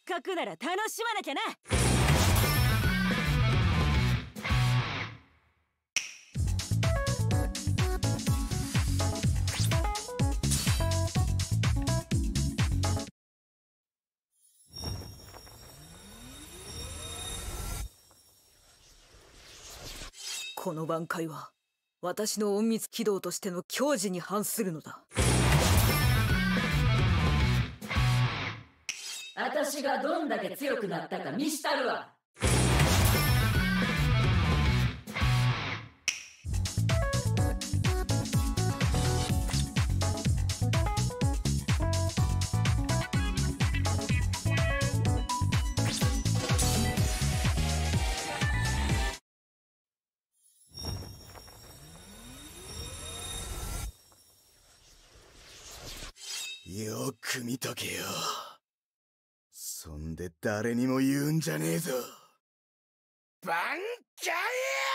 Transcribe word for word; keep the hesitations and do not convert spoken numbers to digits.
かくなら楽しまなきゃな。この挽回は私の隠密軌道としての矜持に反するのだ。 私がどんだけ強くなったか見したるわ。 よく見とけよ。そんで誰にも言うんじゃねえぞ。挽回や！